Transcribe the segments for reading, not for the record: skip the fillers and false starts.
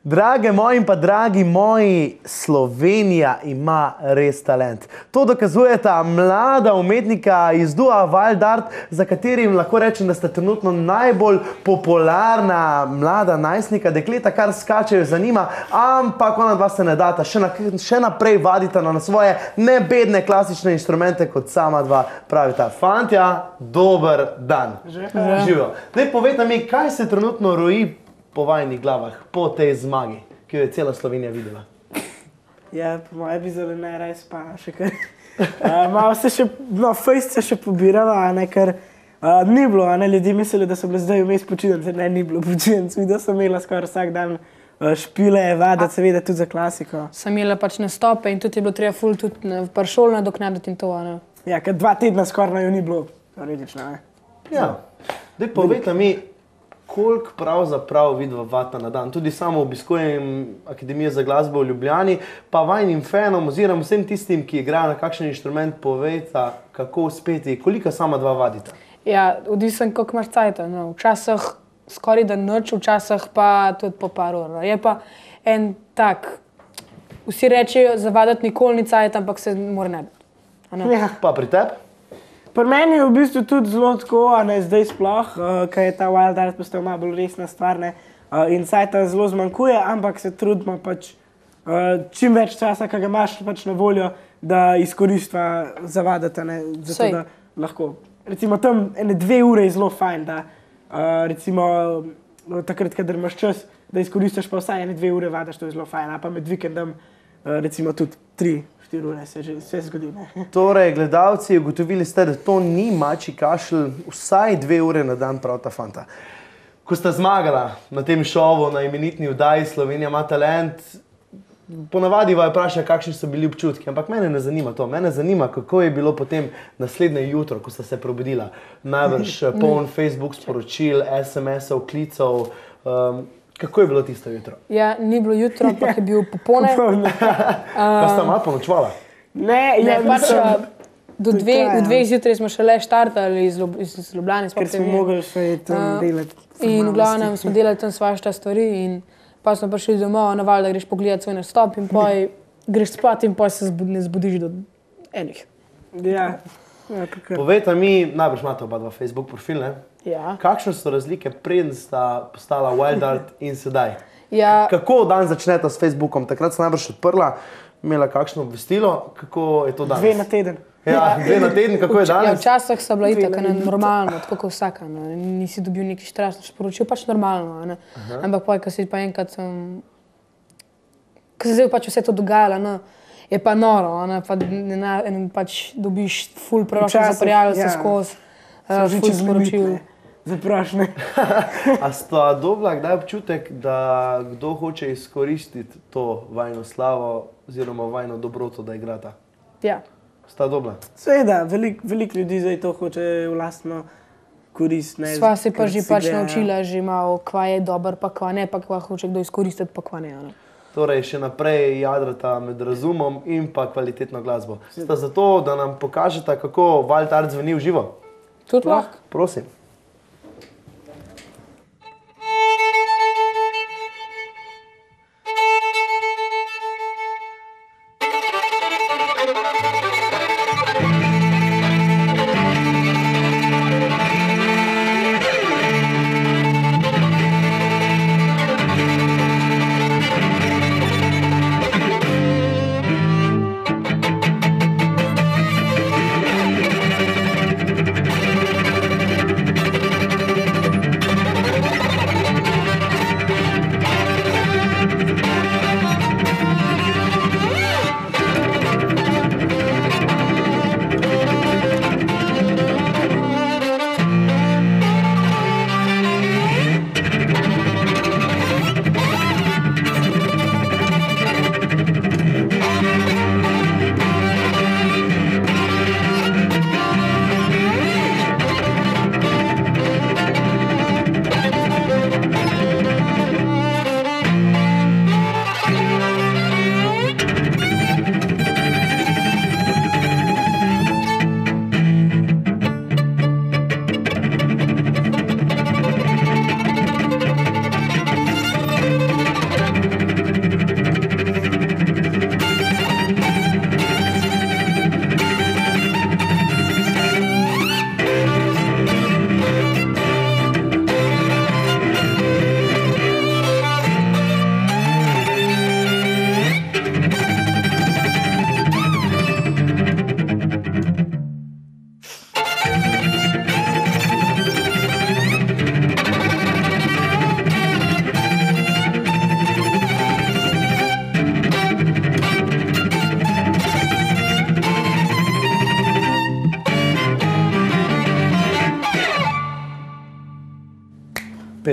Drage moji in pa dragi moji, Slovenija ima res talent. To dokazuje ta mlada umetnika iz dua Wild Art, za katerim lahko rečem, da sta trenutno najbolj popularna mlada najstnika, dekleta, kar skačejo za njima, ampak ona dva se ne data, še naprej vadita na svoje nebedne klasične inštrumente, kot sama dva pravita. Fantja, dober dan. Živijo. Daj, povejte mi, kaj se trenutno roji po vajnih glavah, po tej zmagi, ki jo je cela Slovenija videla? Ja, po moje bi zelo najraje spala še kar. Malo se še, fejst se še pobirala, ker ni bilo, ljudje mislili, da so bile zdaj vmes počitnice, ne, ni bilo počitnic, videla sem imela skoraj vsak dan špile, vadati, seveda tudi za klasiko. Sem imela pač nastope in tudi je bilo treba ful tudi par šol nadoknaditi in to, ne. Ja, ker 2 tedna skoraj jo ni bilo, teoretično, ne. Ja, daj povejte mi, koliko pravzaprav vidva vata na dan. Tudi samo obiskujem Akademijo za glasbo v Ljubljani, pa vajnim fanom oziroma vsem tistim, ki igrajo na kakšen inštrument, povejta, kako uspeti, koliko sama dva vadita. Ja, odvisen, koliko imaš cajta. No. Včasih skoraj da nič, včasih pa tudi po par ur. Je pa en tak, vsi rečejo, zavadati nikoli ni cajta, ampak se mora narediti. Ja. Pa pri tebi? Pri meni je v bistvu tudi zelo tako, zdaj sploh, ker je ta Wild Art postal malo bolj resna stvar, in cajta zelo zmanjkuje, ampak se trudimo pač čim več časa, ki ga imaš pač na voljo, da izkoristva zavadati, zato da lahko. Recimo tam 2 ure je zelo fajn, da recimo takrat, kadar imaš čas, da izkoristiš pa vsaj 2 ure vadaš, to je zelo fajn, a pa med vikendom recimo tudi 3-4 ure se že vse zgodi. Torej, gledalci, ugotovili ste, da to ni mačji kašelj, vsaj 2 ure na dan prav ta fanta. Ko sta zmagala na tem šovu, na imenitni vdaji Slovenija ima talent, ponavadi vaju vprašajo, kakšni so bili občutki, ampak mene ne zanima to. Mene zanima, kako je bilo potem naslednje jutro, ko sta se probudila. Najbrž poln Facebook sporočil, SMS-ov, klicev. Kako je bilo tisto jutro? Ja, ni bilo jutro, ampak je bil popolne. Pa sta malo ponočvala? Ne, pač v 2 zjutraj smo šele štartali iz Ljubljane. Ker smo mogli še tam delati. In v glavnem smo delali tam svašta stvari in pa smo prišli domov, navali, da greš pogledati svoj nastop in poj greš spat in poj se ne zbudiš do enih. Ja. Povejte mi, najbrž imate oba dva Facebook profil, ne? Ja. Kakšne so razlike, preden sta postala Wild Art in sedaj? Ja. Kako dan začneta s Facebookom? Takrat sta najbrž odprla, imela kakšno obvestilo, kako je to danes? 2 na teden. Ja, 2 na teden, kako je danes? Ja, včasih so bila itak normalno, tako kot vsaka. Nisi dobil nekih strašnih sporočil, pač normalno. Ampak poj, ko si pa enkrat ko se zdaj pač vse to dogajalo, je pa noro, pač dobiš ful prošnje za prijavljanje se skozi, ful sporočil. Zaprošne. A sta dobila kdaj občutek, da kdo hoče izkoristiti to vajno slavo oziroma vajno dobroto, da igrata? Ja. Sta dobila? Seveda, veliko ljudi zdaj to hoče v lastno korist. Sva se pa že pač naučila že malo, kva je dober, pa kva ne, pa kva hoče kdo izkoristiti, pa kva ne. Torej, še naprej jadrata med razumom in pa kvalitetno glasbo. Sta zato, da nam pokažeta, kako Wild Art zveni v živo? Tudi lahko. Prosim.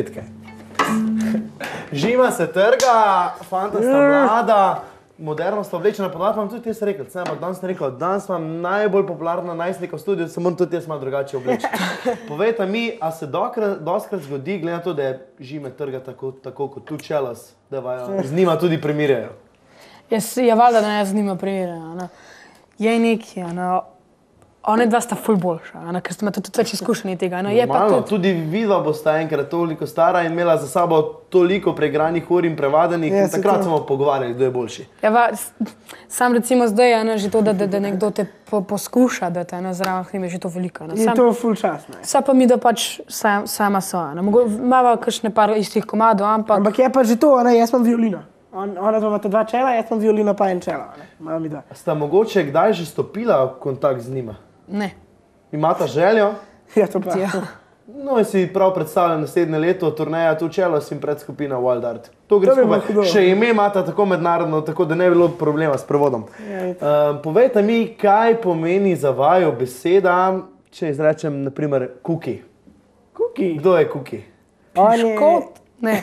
petke. Žima se trga, fanta sta mlada, moderno sta oblečena, ponovno vam tudi jaz rekel, danes imam najbolj popularna najstnika v studiu, se moram tudi jaz malo drugače obleči. Povejte mi, a se doskrat zgodi, glede na to, da je Žime trga tako kot tu Čelas, da vajo z njima tudi primirjajo? Ja, valjda, da ne z njima primirjajo. Je neki, one dva sta ful boljša, ker ste imeli tudi več izkušenj tega. Normalno, tudi vidva bosta enkrat toliko stara in imela za sabo toliko preigranih ur in prevadenih in takrat smo pogovarjali, kdo je boljši. Ja, sam recimo zdaj, že to, da nekdo te poskuša, da te zraven hrime, že to veliko. Je to ful čas. Sa pa mi, da pač sama sva. Imava kakšne par istih komadov, ampak... Ampak je pa že to, jaz imam violino. Ona imata dva čela, jaz imam violino pa en čela. Sta mogoče kdaj že stopila v kontakt z njima? Ne. Imata željo? Ja, to pa. No, in si prav predstavljam naslednje leto, turneja tu Čelas in predskupina Wild Art. To gre skupaj. Še ime imata tako mednarodno, tako da ne bi bilo problema s prevodom. Povejte mi, kaj pomeni za vaju beseda, če izrečem, naprimer, Kuki. Kuki? Kdo je Kuki? Piškot? Ne.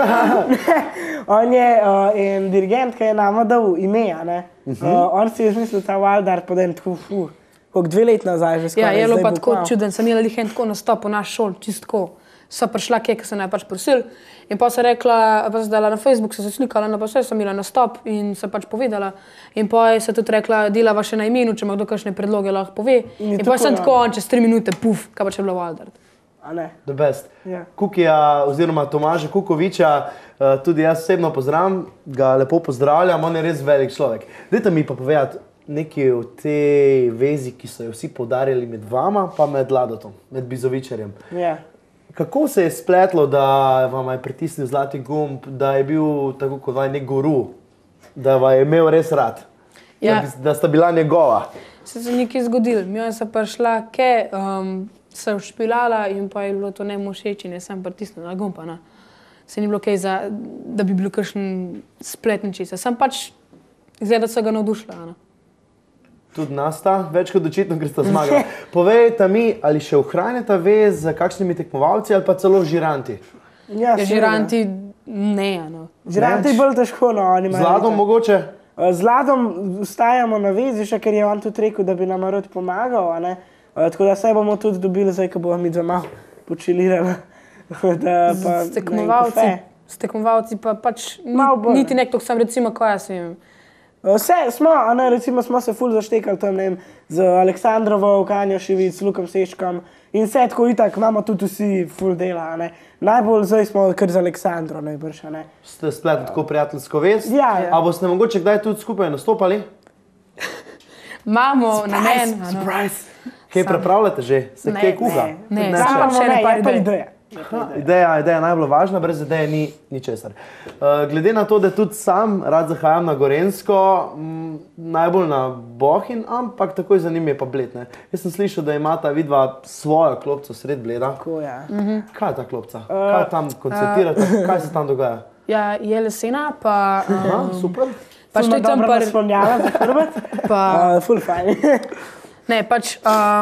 On je en dirigent, ki je nama dal ime, on si je izmislil ta Wild Art pod en tako koliko 2 let nazaj že skoraj. Ja, je bilo pa tako čuden, sem imela en tako nastop v naš šol, čistko. So prišla kje, ki se naj pač prosil in pa se rekla, pa se dala na Facebook, se slikala, pa vse sem imela nastop in se pač povedala. In pa se tudi rekla, delava še na imenu, če ima kdo kakšne predloge, lahko pove. In pa sem tako, čez 3 minute, puf, kaj pa če je bilo Wild Art. A ne? The best. Kukija oziroma Tomaža Kukoviča, tudi jaz osebno pozdravljam, ga lepo pozdravljam, on je res velik človek. Dajte mi pa povedati, nekaj v tej vezi, ki so jo vsi poudarjali med vama, pa med Ladotom, med Bizovičarjem. Kako se je spletlo, da vam je pritisnil zlati gumb, da je bil tako kot nek guru, da vam je imel res rad, da sta bila njegova? Se nekaj zgodilo. Mi se prišla, sem špilala in pa je bilo to njemu všeč in sem pritisnila gumb. Se ni bilo kaj da bi bil kakšen splet nečesa. Sem pač izgleda, da se ga navdušila. Tudi nas sta, več kot očitno, ker sta zmagala. Povejte mi, ali še ohranjata vez z kakšnimi tekmovalci ali pa celo žiranti? Ja, žiranti ne. Žiranti je bolj težko. Z Ladom mogoče? Z Ladom ustajamo na vezi, še ker je on tudi rekel, da bi nam rad pomagal. Tako da se bomo tudi dobili, zdaj, ko bomo mi doma počilirali. S tekmovalci pa pač niti nekdo, sem recimo, ko jaz vem. Vse smo, recimo smo se ful zaštekali tam, ne vem, z Aleksandrovo, Kanjo Šivic, Lukom Seškom in vse tako itak, imamo tudi vsi ful dela, Najbolj zdaj smo kar z Aleksandro najbrž, Ste spletno tako prijateljsko vez? Ja. A boste mogoče kdaj tudi skupaj nastopali? Imamo namen. Surprise! Kaj pripravljate že? Se kaj kuha? Ne, samo še ne par idej. Ideja je najbolj važna, brez ideje ni česar. Glede na to, da tudi sam rad zahajam na Gorenjsko, najbolj na Bohinj, ampak takoj za njim je pa Bled. Jaz sem slišal, da imata vidva svojo klopco sred Bleda. Tako, ja. Kaj je ta klopca? Kaj tam koncertirate? Kaj se tam dogaja? Ja, je lesena, pa... Super. Pač to je tam par... Naslonjala za hrbet. Ful fajn. Ne, pač...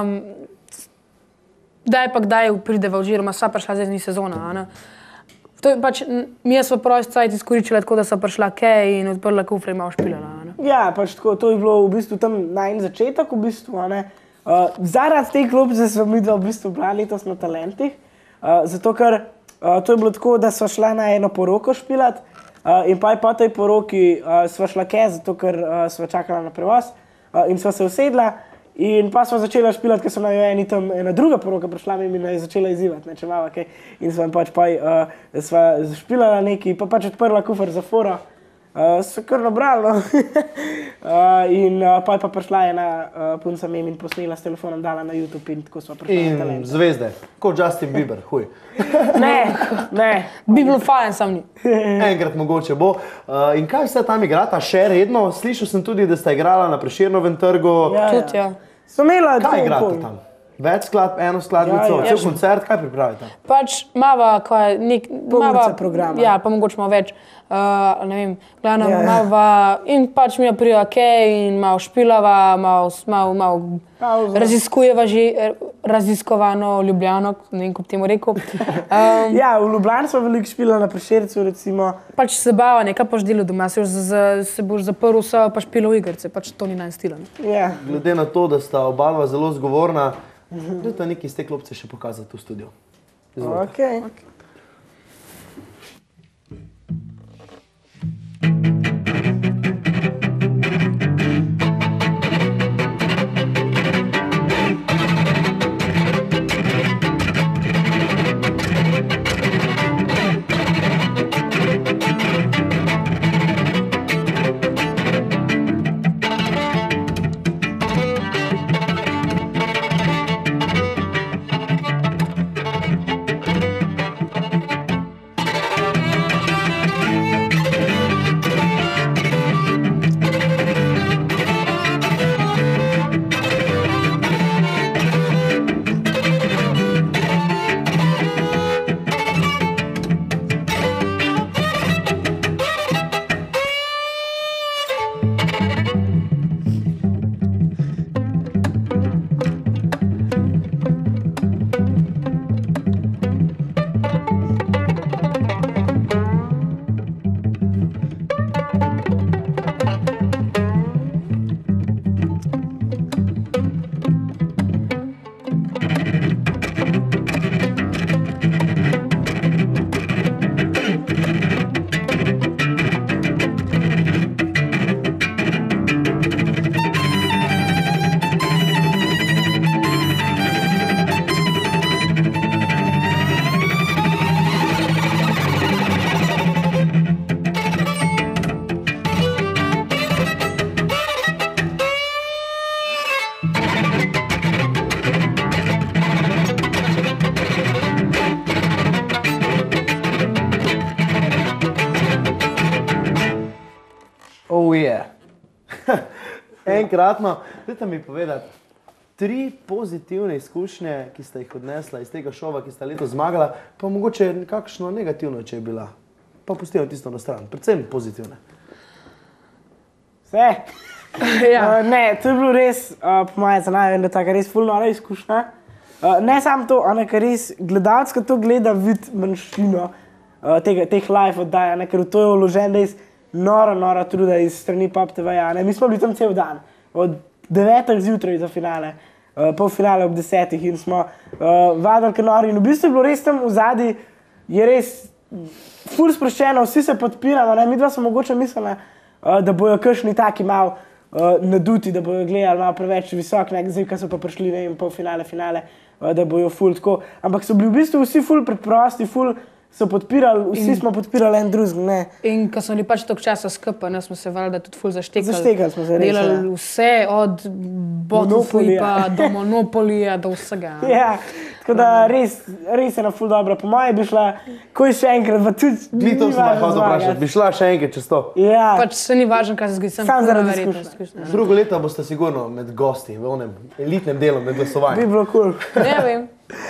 Kdaj prideva, oziroma sva prišla zdaj sezona. To je pač, mi smo prost cajt izkoričili tako, da sva prišla kaj in odprla kufre in malo špilala. Ja, pač tako, to je bilo v bistvu tam najn začetek, v bistvu, zaradi te klopce smo mi dva v bistvu bila letos na Talentih, zato ker to je bilo tako, da sva šla na eno poroko špilat in pa po tej poroki sva šla kaj, zato ker sva čakala na prevoz in sva se usedla. In pa smo začela špilati, ker so ena druga poroka prišla in je začela izzivati, če malo kaj. In smo pač sva špilala nekaj, pa pač odprla kufer za foro. So kar nabrali, In pa prišla ena punca mem in posnela s telefonom, dala na YouTube in tako sva prišla na Talent. In zvezde, kot Justin Bieber, huj. Ne. Bi bilo fajn, sam ni. Enkrat mogoče bo. In kaj vse tam igrata še redno? Slišal sem tudi, da sta igrala na Prešernovem trgu. Tudi, ja. Kaj igrate tam? Več skladb, eno skladbico, Ja, ja. cel koncert, kaj pripravite? Pač mava, urce programa. Ja, pa mogoče malo več. Ne vem, glavno Ja. mava in pač mi je prija kaj in malo špilava, malo Pauza. raziskujeva že raziskovano Ljubljano, ne vem, kako bi temu rekel. Ja, v Ljubljani smo veliko špila na Prešercu, recimo. Pač se bava, nekaj pač delo doma, se boš zaprl vse, pa špilo v igrice, pač to ni najstila. Ja. Glede na to, da sta oba zelo zgovorna, dajte nekaj iz te klopce še pokazati v studiu. Izvolite. Okay. Oh yeah. Enkratno, dajte mi povedati, 3 pozitivne izkušnje, ki ste jih odnesla iz tega šova, ki ste letos zmagala, pa mogoče kakšno negativno, če je bila. Pa pustimo tisto na stran, predvsem pozitivne. Vse. Ja. Ne, to je bilo res, po mojem, za najbolj taka res ful nora izkušnja. Ne samo to, ker res gledalska to gleda vidi manjšino teh live oddaj, ker v to je vložen res nora truda iz strani Pop TV-ja. Mi smo bili tam cel dan, od 9 zjutraj do finale, polfinale ob 10 in smo vadili kar nori. In v bistvu je bilo res tam v zadnji, je res ful sproščeno, vsi se podpiramo, mi dva smo mogoče mislili, da bojo kakšni taki malo naduti, da bojo gledali malo preveč visok, zdaj, ko so pa prišli, ne vem, polfinale, finale, da bojo ful tako. Ampak so bili v bistvu vsi ful preprosti, ful so podpirali, vsi smo podpirali en drugega, ne. In ko smo bili pač toliko časa skupaj, ne, smo se valjda tudi ful zaštekali. Zaštekali smo se res, delali vse, od Bottleflipa do Monopolija, do vsega. Ja, tako da res je na ful dobro. Po moje bi šla, ko še enkrat, pa tudi Ni to sem hotel vprašati, bi šla še enkrat čez to. Ja, Pač se ni važno, kaj se zgodi, Samo zaradi verjetno izkušnje. Drugo leto boste sigurno med gosti, v onem elitnem delu, med bi glasovanjem. bilo kul. Ne vem.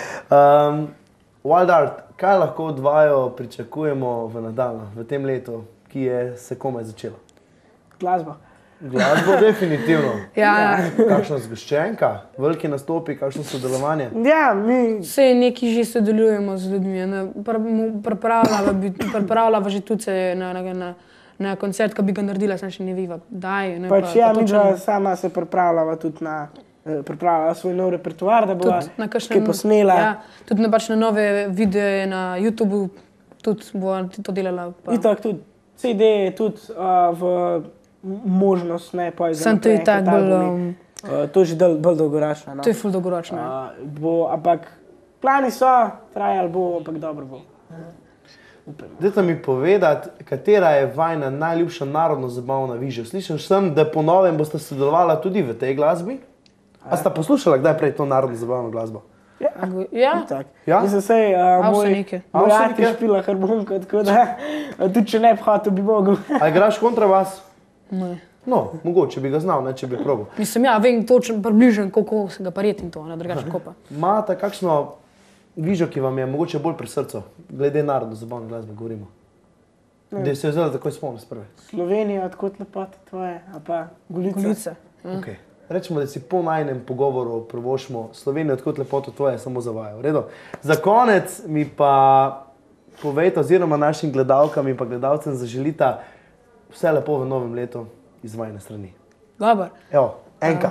Wild Art, kaj lahko od vaju pričakujemo v nadaljnjem, v tem letu, ki je se komaj začelo? Glasba. Glasbo definitivno. Ja, Kakšna zgoščenka, veliki nastopi, kakšno sodelovanje. Ja, mi vse neki že sodelujemo z ljudmi. Ne. Pripravljava že tudi se na koncert, ko bi ga naredila, sem še ne viva. Daj, ne, pač ja, mi točno- dva sama se pripravljava tudi na pripravljala svoj nov repertoar, da bo na kakšnem- kaj posnela. Ja, tudi pač na nove videe na YouTubu, tudi bo to delala. Pa. Itak tudi CD je tudi v možnost, ne, pa Sem to itak bolj, to je že bolj dolgoročno. No. to je ful dolgoročno. Ampak plani so, trajali bo, ampak dobro bo. Dajte mi povedati, katera je vajna najljubša narodno-zabavna vižja. Slišal sem, da po novem boste sodelovala tudi v tej glasbi. A sta poslušala kdaj prej to narodno-zabavno glasbo? Ja, Tak. Ja? Mislim, sej, moj Avsenike. ati špila harmonika, tako da tudi če ne bi hotel, bi mogel. A igraš kontrabas? ne. No, mogoče bi ga znal, ne, če bi probal. Mislim, ja, vem točno približno, koliko se ga pareti in to, ne, drugače kopa. Imate kakšno vižo, ki vam je mogoče bolj pri srcu, glede narodno zabavne glasbe govorimo? Da se je vzela takoj spomnil sprve. Slovenija, odkot lepote tvoje, a pa Golice. Golice. Okay. Rečemo, da si po najnem pogovoru provošmo Slovenijo, odkot lepoto tvoje, samo zavajo. Redo. Za konec mi pa povejte, oziroma našim gledalkam in pa gledalcem zaželita vse lepo v novem letu iz vajne strani. Dobar. Evo, enka.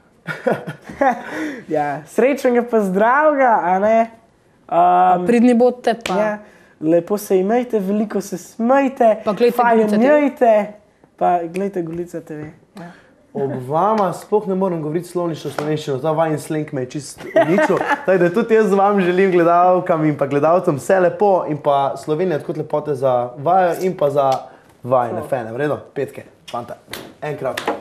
Ja, srečnega pa zdravega, a ne? Pridni bodite pa. Ja, lepo se imejte, veliko se smejte, Pa glejte fajn Golice TV. njejte, pa glejte Golice TV. Ja. Ob vama sploh ne morem govoriti slovnično slovenščino, ta vajen slenk me je čist uničil. Tako da tudi jaz vam želim gledalkam in pa gledalcem vse lepo in pa Slovenija odkot lepote za vajo in pa za vajne fene. V redu? Petke, fanta. Enkrat.